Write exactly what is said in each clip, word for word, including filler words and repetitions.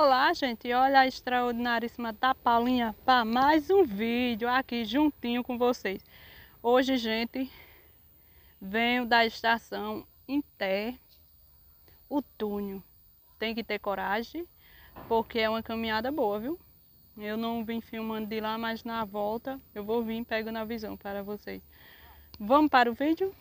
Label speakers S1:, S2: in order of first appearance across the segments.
S1: Olá, gente, olha a extraordinaríssima da Paulinha para mais um vídeo aqui juntinho com vocês. Hoje, gente, venho da estação Inter, o túnel. Tem que ter coragem, porque é uma caminhada boa, viu? Eu não vim filmando de lá, mas na volta eu vou vir pegando a visão para vocês. Vamos para o vídeo?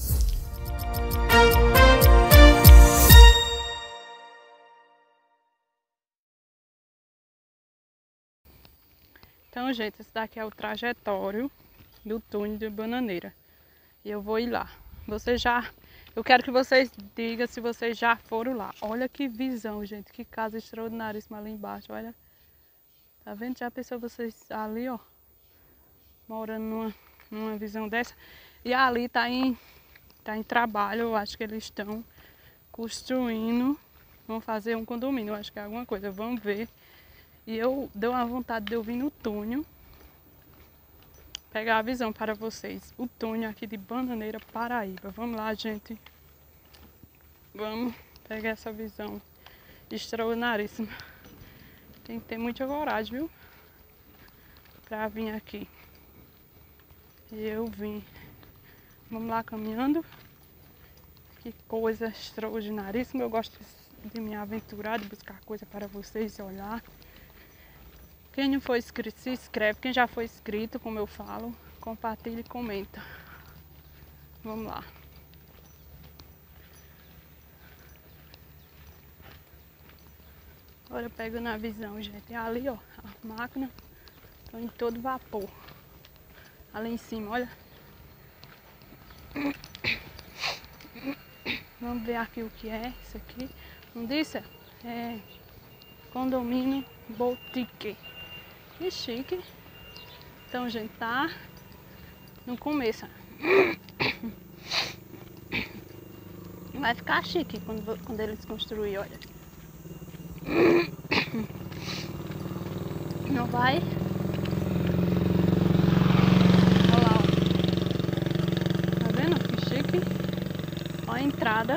S1: Então, gente, esse daqui é o trajetório do túnel de Bananeira. E eu vou ir lá. Você já... Eu quero que vocês digam se vocês já foram lá. Olha que visão, gente. Que casa extraordinaríssima ali embaixo, olha. Tá vendo? Já pensou vocês ali, ó. Morando numa, numa visão dessa. E ali tá em, tá em trabalho. Eu acho que eles estão construindo. Vão fazer um condomínio. Eu acho que é alguma coisa. Vamos ver. E eu deu uma vontade de eu vir no túnel, pegar a visão para vocês. O túnel aqui de Bananeira, Paraíba. Vamos lá, gente. Vamos pegar essa visão extraordinaríssima. Tem que ter muita coragem, viu? Pra vir aqui. E eu vim. Vamos lá caminhando. Que coisa extraordinaríssima. Eu gosto de me aventurar, de buscar coisa para vocês olhar. Quem não foi inscrito, se inscreve. Quem já foi inscrito, como eu falo, compartilha e comenta. Vamos lá. Olha, pegando a visão, gente. Ali, ó, as máquinas estão em todo vapor. Ali em cima, olha. Vamos ver aqui o que é isso aqui. Não disse? É condomínio Boutique. Que chique. Então, gente, tá no começo. Vai ficar chique quando, quando eles construírem, olha. Não vai? Olha lá, ó. Tá vendo? Que chique. Olha a entrada.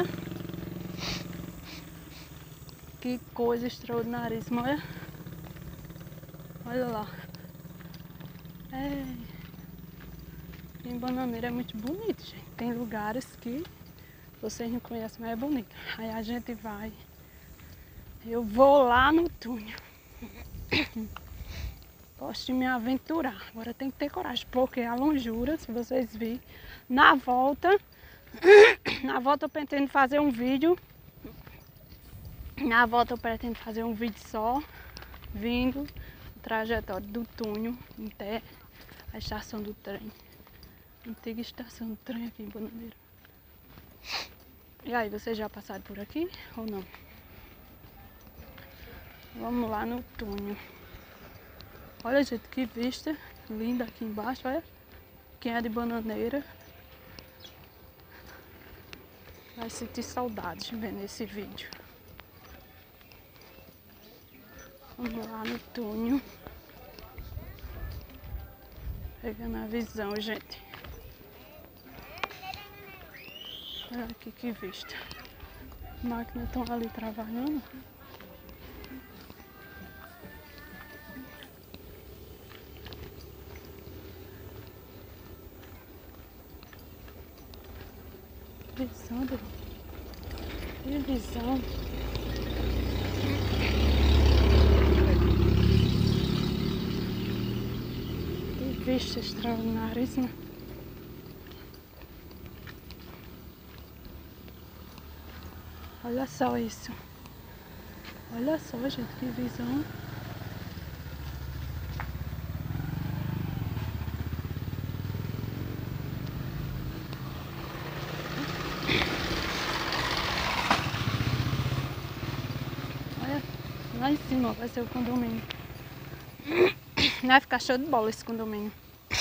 S1: Que coisa extraordinaríssima, olha. Olha lá. É. Em Bananeira é muito bonito, gente. Tem lugares que vocês não conhecem, mas é bonito. Aí a gente vai. Eu vou lá no túnel. Gosto de me aventurar. Agora tem que ter coragem, porque a longura, se vocês virem, na volta, na volta eu pretendo fazer um vídeo. Na volta eu pretendo fazer um vídeo só, vindo o trajetório do túnel até a estação do trem. Antiga estação do trem aqui em Bananeira. E aí, vocês já passaram por aqui ou não? Vamos lá no túnel. Olha, gente, que vista linda aqui embaixo, olha. Quem é de Bananeira vai sentir saudades vendo esse vídeo. Vamos lá no túnel. Pegando a visão, gente. Olha aqui que vista. As máquinas estão ali trabalhando. Visão, do... que visão. Que vista extraordinária. Olha só isso. Olha só, gente, que visão. Olha, lá em cima vai ser o condomínio. Vai ficar show de bola esse condomínio.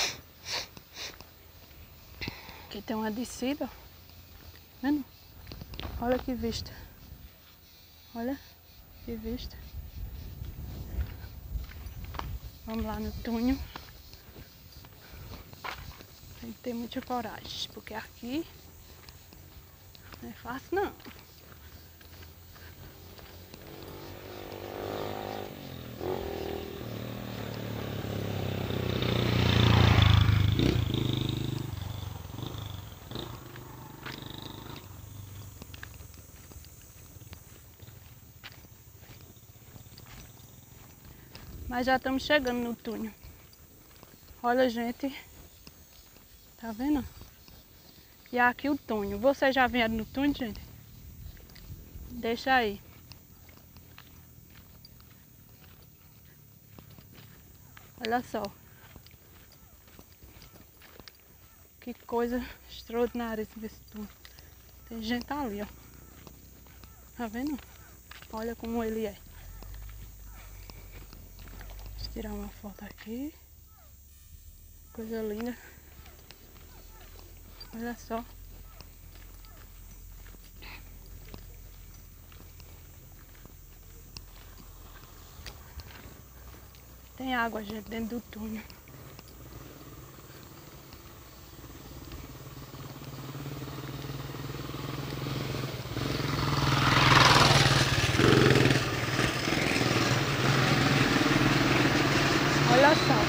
S1: Aqui tem uma descida. Vendo? Olha que vista. Olha que vista. Vamos lá no túnel. Tem que ter muita coragem, porque aqui não é fácil não. Mas já estamos chegando no túnel. Olha, gente. Tá vendo? E aqui o túnel. Vocês já vieram no túnel, gente? Deixa aí. Olha só. Que coisa extraordinária esse túnel. Tem gente ali, ó. Tá vendo? Olha como ele é. Deixa eu tirar uma foto aqui. Coisa linda. Olha só. Tem água, gente, dentro do túnel. Olha só.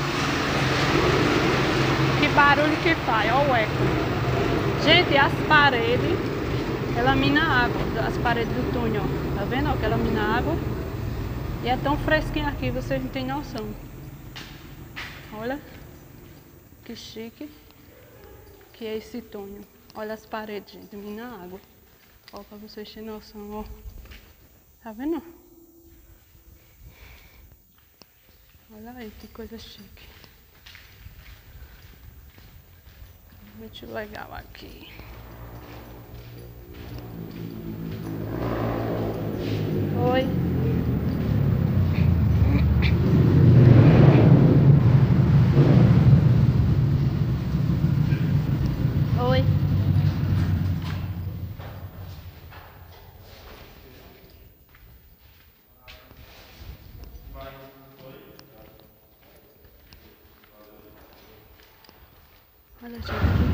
S1: Que barulho que faz, olha o eco. Gente, as paredes, ela mina água, as paredes do túnel, ó. Tá vendo, ó, que ela mina água? E é tão fresquinho aqui, vocês não têm noção. Olha que chique que é esse túnel. Olha as paredes, gente, mina água. Ó, pra vocês terem noção, ó. Tá vendo? Olha aí, que coisa chique. Muito legal aqui. Oi. Oi. Olha, gente.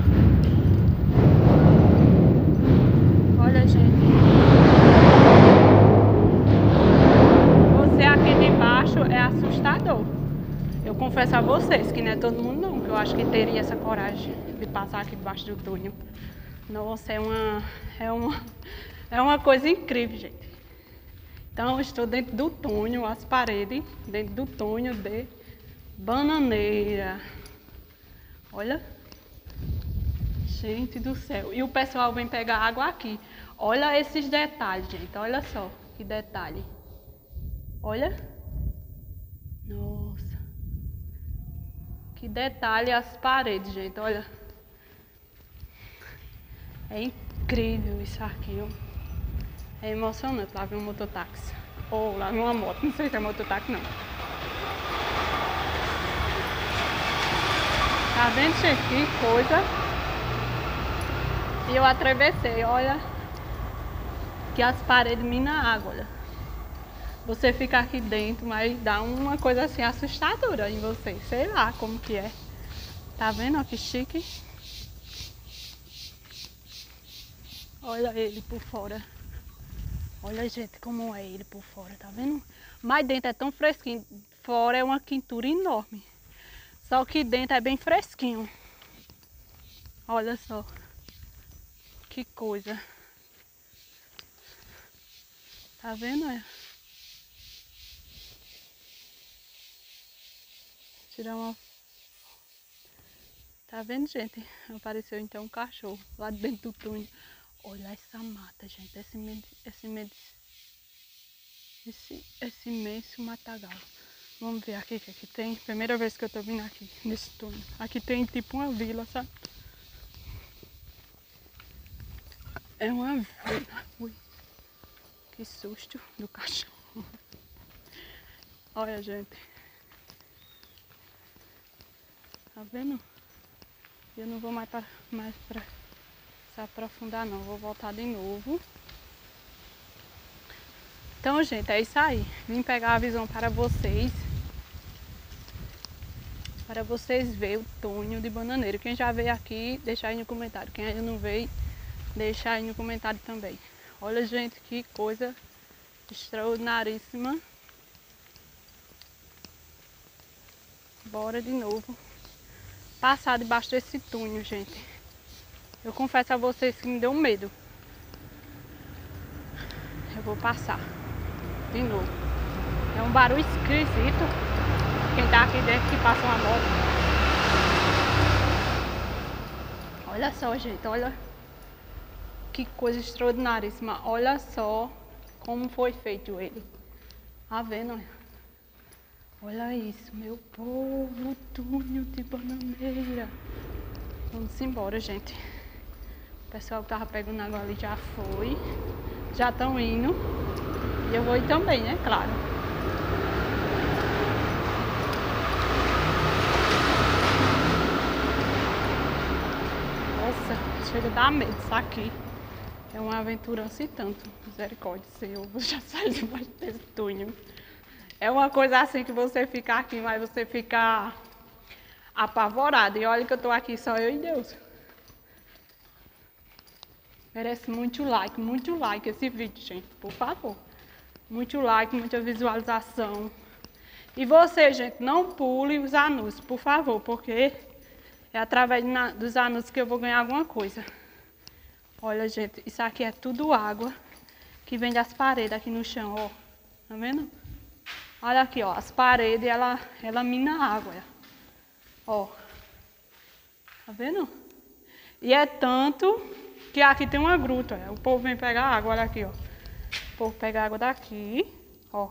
S1: Olha, gente. Você aqui de baixo é assustador. Eu confesso a vocês que não é todo mundo não, que eu acho que teria essa coragem de passar aqui debaixo do túnel. Nossa, é uma, é uma, é uma coisa incrível, gente. Então, eu estou dentro do túnel, as paredes, dentro do túnel de Bananeira. Olha. Gente do céu. E o pessoal vem pegar água aqui. Olha esses detalhes, gente. Olha só que detalhe. Olha. Nossa. Que detalhe as paredes, gente. Olha. É incrível isso aqui, ó. É emocionante. Lá vem um mototáxi. Ou lá vem uma moto. Não sei se é mototáxi, não. Tá vendo, gente? Que coisa. E eu atravessei, olha, que as paredes minam água, olha. Você fica aqui dentro, mas dá uma coisa assim assustadora em você, sei lá como que é. Tá vendo, ó, que chique? Olha ele por fora. Olha, gente, como é ele por fora, tá vendo? Mas dentro é tão fresquinho, fora é uma quintura enorme. Só que dentro é bem fresquinho. Olha só. Que coisa. Tá vendo? É? Tirar uma... Tá vendo, gente? Apareceu então um cachorro lá dentro do túnel. Olha essa mata, gente. Esse, esse, esse, esse imenso matagal. Vamos ver aqui o que aqui tem. Primeira vez que eu tô vindo aqui nesse túnel. Aqui tem tipo uma vila, sabe? É uma vila. Ui. Que susto do cachorro. Olha, gente. Tá vendo? Eu não vou mais para mais pra se aprofundar não. Vou voltar de novo. Então, gente, é isso aí. Vim pegar a visão para vocês. Para vocês verem o túnel de Bananeira. Quem já veio aqui, deixa aí no comentário. Quem ainda não veio, deixa aí no comentário também. Olha, gente, que coisa extraordinaríssima. Bora de novo passar debaixo desse túnel, gente. Eu confesso a vocês que me deu medo. Eu vou passar de novo. É um barulho esquisito. Quem tá aqui dentro que passa uma moto. Olha só, gente, olha. Que coisa extraordinária. Olha só como foi feito ele. Tá vendo? Olha isso, meu povo, túnel de bananeira. Vamos embora, gente. O pessoal que tava pegando água ali já foi. Já estão indo. E eu vou ir também, né? Claro. Nossa, chega a dar medo isso aqui. É uma aventura assim tanto. Misericórdia, Senhor, eu já saí debaixo desse túnel. É uma coisa assim que você fica aqui, mas você fica apavorado. E olha que eu tô aqui só eu e Deus. Merece muito like, muito like esse vídeo, gente, por favor. Muito like, muita visualização. E você, gente, não pule os anúncios, por favor, porque é através dos anúncios que eu vou ganhar alguma coisa. Olha, gente, isso aqui é tudo água que vem das paredes aqui no chão, ó. Tá vendo? Olha aqui, ó, as paredes, ela, ela mina água, ó. Tá vendo? E é tanto que aqui tem uma gruta, ó. O povo vem pegar água, olha aqui, ó. O povo pega água daqui, ó.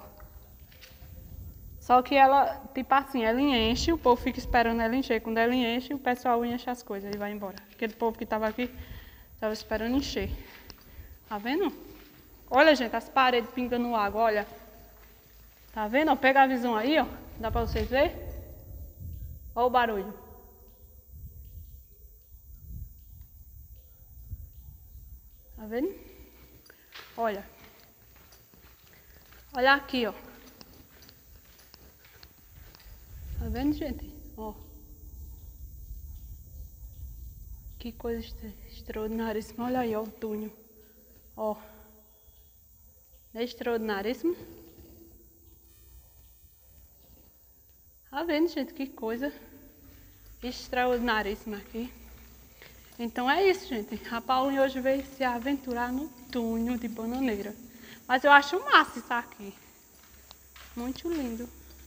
S1: Só que ela, tipo assim, ela enche, o povo fica esperando ela encher. Quando ela enche, o pessoal enche as coisas e vai embora. Aquele povo que tava aqui, tava esperando encher. Tá vendo? Olha, gente, as paredes pingando água, olha. Tá vendo? Pega a visão aí, ó. Dá pra vocês verem? Olha o barulho. Tá vendo? Olha. Olha aqui, ó. Tá vendo, gente? Ó. Que coisa extraordinária. Olha aí, ó, o túnel. Ó. Não é extraordinário? Tá vendo, gente? Que coisa extraordinária aqui. Então é isso, gente. A Paulinha hoje veio se aventurar no túnel de bananeira. Mas eu acho massa isso aqui. Muito lindo.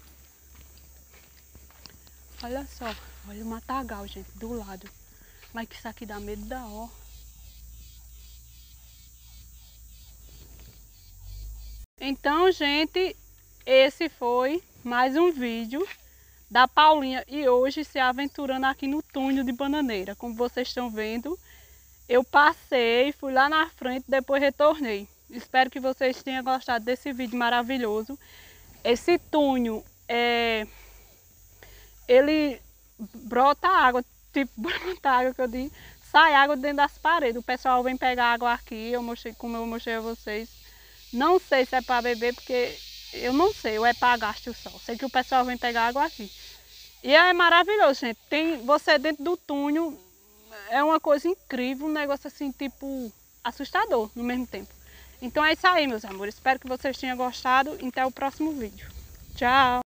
S1: Olha só. Olha o matagal, gente, do lado. Mas que isso aqui dá medo da ó. Então, gente, esse foi mais um vídeo da Paulinha e hoje se aventurando aqui no túnel de bananeira. Como vocês estão vendo, eu passei, fui lá na frente, depois retornei. Espero que vocês tenham gostado desse vídeo maravilhoso. Esse túnel, é, ele brota água, tipo brota água que eu digo, sai água dentro das paredes. O pessoal vem pegar água aqui, eu mostrei, como eu mostrei a vocês. Não sei se é para beber, porque eu não sei, ou é para gasto só. Sei que o pessoal vem pegar água aqui. E é maravilhoso, gente. Tem você dentro do túnel, é uma coisa incrível, um negócio assim, tipo, assustador no mesmo tempo. Então é isso aí, meus amores. Espero que vocês tenham gostado. Até o próximo vídeo. Tchau!